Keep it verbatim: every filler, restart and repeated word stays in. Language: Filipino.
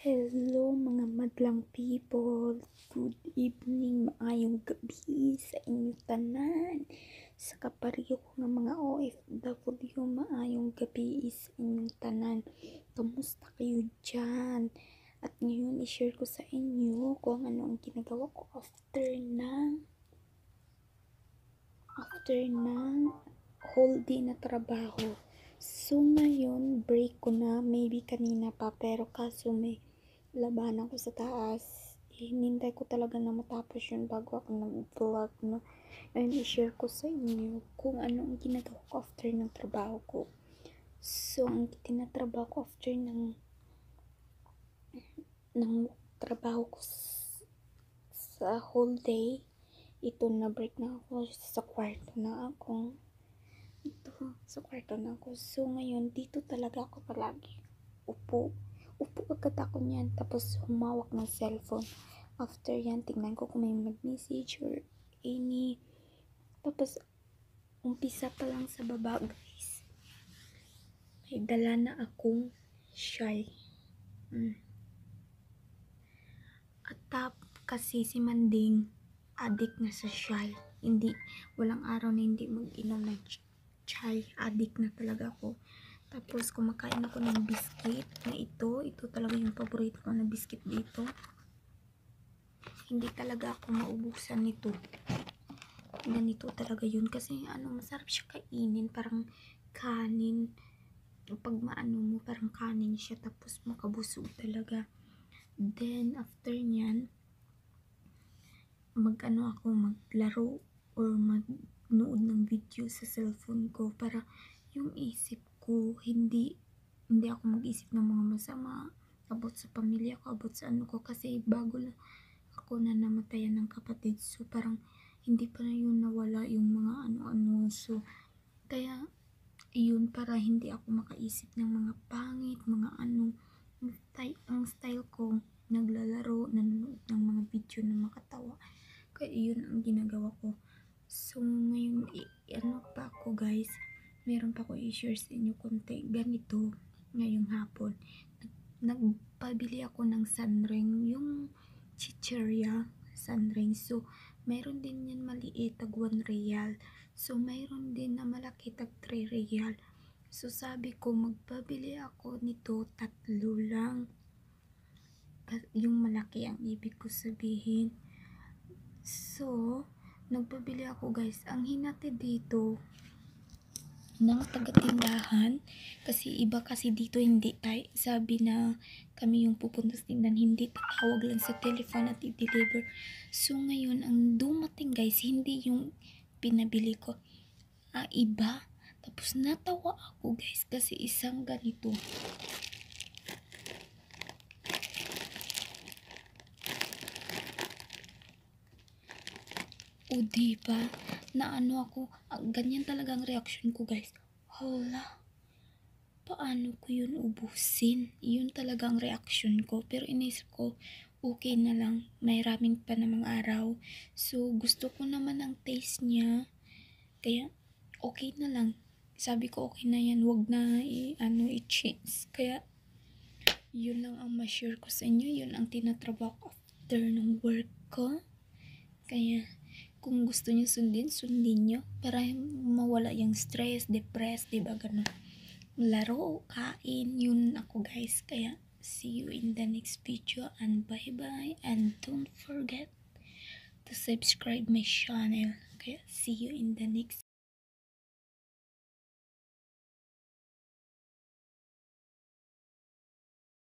Hello mga madlang people, good evening, maayong gabi sa inyong tanan. Sa kapariyo ko nga mga O F W, maayong gabi sa inyong tanan. Kamusta kayo dyan? At ngayon i-share ko sa inyo kung ano ang ginagawa ko after ng after ng whole day na trabaho. So ngayon break ko na, maybe kanina pa, pero kaso may labanan ko sa taas. Hinintay ko talaga na matapos yun bago ako nag-vlog, no? And i-share ko sa inyo kung ano ang ginagawa ko after ng trabaho ko. So, ang tinatrabaho ko after ng ng trabaho ko sa whole day, ito na break na ako, sa kwarto na ako. Ito, sa kwarto na ako. So, ngayon, dito talaga ako palagi. Upo. Upo agad ako niyan, tapos humawak ng cellphone. After yan, tingnan ko kung may mag-message or any. Tapos, umpisa pa lang sa baba, guys. May dala na akong shy. Mm. At tap, kasi si Manding, addict na sa shy. Hindi, walang araw na hindi mag-inom ng chai. Addict na talaga ako. Tapos, kumakain ako ng biscuit na ito. Ito talaga yung paborito ko na biscuit dito. Hindi talaga ako maubusan nito. Ganito talaga yun. Kasi, ano, masarap siya kainin. Parang kanin. Pag maano mo, parang kanin siya. Tapos, makabusog talaga. Then, after nyan, mag-ano ako, maglaro or mag-nood ng video sa cellphone ko para yung isip ko, hindi hindi ako mag-isip ng mga masama about sa pamilya ko, about sa ano ko, kasi bago lang ako na namatayan ng kapatid, so parang hindi pa na yun nawala yung mga ano-ano, so kaya yun, para hindi ako makaisip ng mga pangit, mga ano, ang style, ang style ko, naglalaro, nanonood ng mga video na makatawa, kaya yun ang ginagawa ko. So ngayon, ano pa ako guys, meron pa ako i-share sa inyo konti. Ganito, ngayong hapon, nagpabili ako ng sunring, yung chicheria sunring. So, mayroon din yan maliit, tag one real. So, mayroon din na malaki, tag three real. So, sabi ko, magpabili ako nito, tatlo lang. Yung malaki ang ibig ko sabihin. So, nagpabili ako guys. Ang hinati dito ng taga-tindahan, kasi iba kasi dito hindi tayo, sabi na kami yung pupunta sa tindahan, hindi, tatawag lang sa telephone at i-deliver. So ngayon, ang dumating guys, hindi yung pinabili ko, ah, iba. Tapos natawa ako guys, kasi isang ganito, o diba, na ano ako, ah, ganyan talaga ang reaction ko guys. Hala, paano ko yun ubusin? Yun talaga ang reaction ko. Pero inisip ko, okay na lang, may raming pa namang araw. So, gusto ko naman ang taste niya, kaya okay na lang. Sabi ko, okay na yan, wag na i- ano, i-change. Kaya yun lang ang ma-share ko sa inyo. Yun ang tinatrabaho ko after ng work ko. Kaya kung gusto nyo sundin, sundin nyo para mawala yung stress, depressed, diba ganun. Laro, kain, yun ako guys. Kaya see you in the next video, and bye bye, and don't forget to subscribe my channel. Kaya see you in the next